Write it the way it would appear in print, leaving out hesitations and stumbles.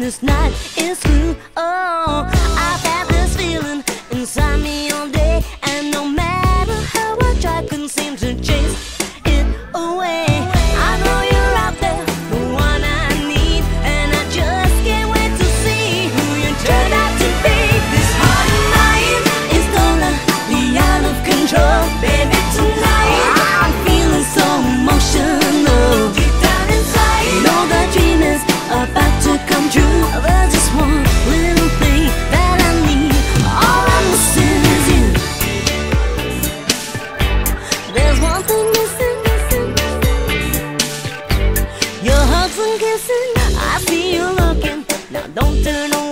this night is through. Oh, I've had this feeling inside me all day, and no matter how I try, couldn't seem to chase it away. I know you're out there, the one I need, and I just can't wait to see who you turn out to be. This heart of mine is totally out of control, baby. Tonight I'm feeling so emotional. Deep down inside, you know the dream is about to come true. There's just one little thing that I need. All I'm missing is you. There's one thing missing. Your hugs and kissing. I see you looking. Now don't turn away.